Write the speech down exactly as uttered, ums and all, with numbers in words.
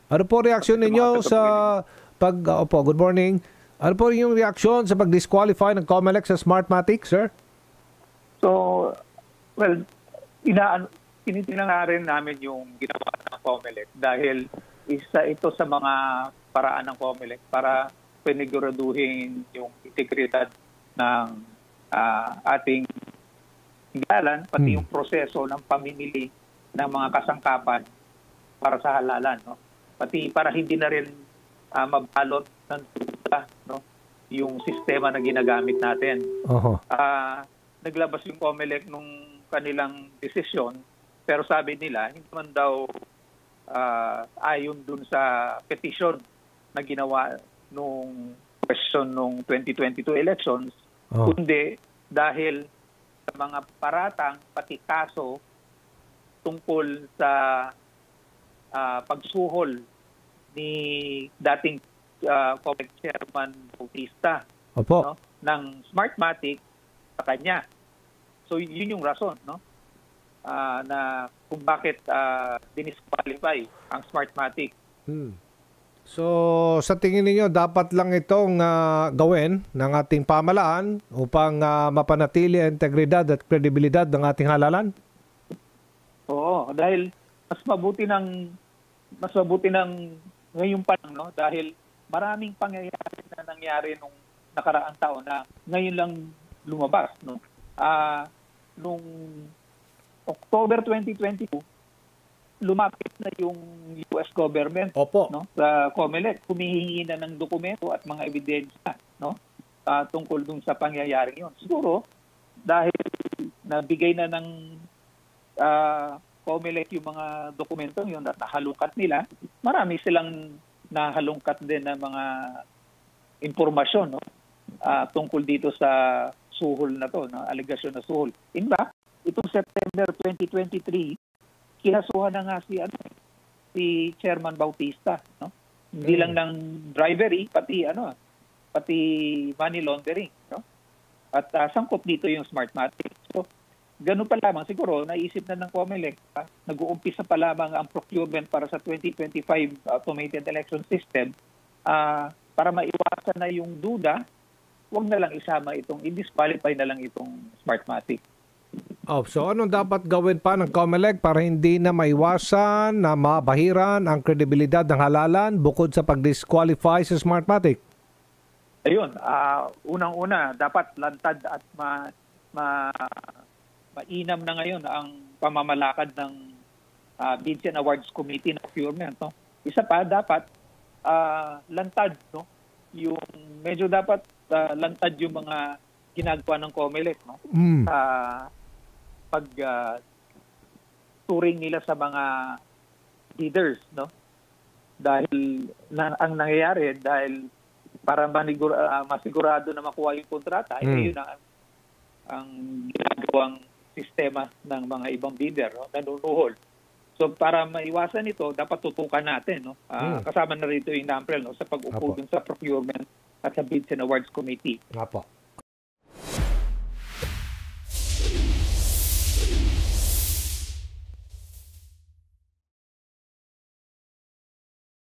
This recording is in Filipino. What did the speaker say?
Ano po reaksyon ninyo sa pag, uh, opo, good morning. Ano po yung reaksyon sa pag-disqualify ng COMELEC sa Smartmatic, sir? So, well, ina tinitingnan nga rin namin yung ginawa ng COMELEC dahil isa ito sa mga paraan ng COMELEC para piniguraduhin yung integridad ng uh, ating halalan, pati hmm. yung proseso ng pamimili ng mga kasangkapan para sa halalan, no? Pati para hindi na rin uh, mabalot ng tuta, no, yung sistema na ginagamit natin. Uh-huh. Uh, naglabas yung COMELEC nung kanilang desisyon, pero sabi nila, hindi man daw uh, ayon dun sa petition na ginawa nung question nung twenty twenty-two elections, uh-huh. kundi dahil sa mga paratang, pati kaso tungkol sa uh, pagsuhol ni dating uh, COMELEC Chairman Bautista, no, ng Smartmatic sa kanya. So yun yung rason, no, uh, na kung bakit uh, dinisqualify ang Smartmatic. Hmm. So sa tingin niyo dapat lang itong uh, gawin ng ating pamahalaan upang uh, mapanatili ang integridad at kredibilidad ng ating halalan? Oo, dahil mas mabuti ng mas mabuti ng ngayon pa lang, no, dahil maraming pangyayari na nangyari nung nakaraang taon na ngayon lang lumabas, no. Ah, uh, nung October twenty twenty-two, lumapit na yung U S government, Opo. no, sa COMELEC, humihingi na ng dokumento at mga ebidensya, no, uh, tungkol dun sa pangyayari yon. Siguro dahil nabigay na ng uh, COMELEC yung mga dokumentong yun at nahalungkat nila, marami silang nahalungkat din na mga impormasyon, no, uh, tungkol dito sa suhol na to, no, aligasyon na suhol. In fact, itong September twenty twenty-three, kinasuhan na nga si, ano, si Chairman Bautista, no? Hindi mm. lang ng bribery, pati ano, pati money laundering, no? At uh, sangkot dito yung Smartmatic. So, ganun pa lamang siguro, naisip na ng COMELEC, ha? Nag-uumpisa pa lamang ang procurement para sa twenty twenty-five automated election system, uh, para maiwasan na yung duda, huwag na lang isama itong, i-disqualify na lang itong Smartmatic. Oh, so anong dapat gawin pa ng COMELEC para hindi na maiwasan na mabahiran ang kredibilidad ng halalan bukod sa pag-disqualify sa Smartmatic? Ayun, uh, unang-una, dapat lantad at ma, ma, mainam na ngayon ang pamamalakad ng uh, Bids and Awards Committee na procurement, no? Isa pa, dapat uh, lantad, no? Yung medyo dapat uh, lantad yung mga ginagawa ng COMELEC, no? Mm. Uh, pag uh, turing nila sa mga leaders, no? Dahil na, ang nangyayari dahil para manigura, uh, masigurado na makuha yung kontrata, mm. ay yun ang, ang ginagawang sistema ng mga ibang bidder, no? Nanunuhol. So para maiwasan ito, dapat tutukan natin, no? Uh, mm. Kasama na rito yung NAMPREL, no, sa pag-upo dun sa procurement at sa Bids and Awards Committee. Apo.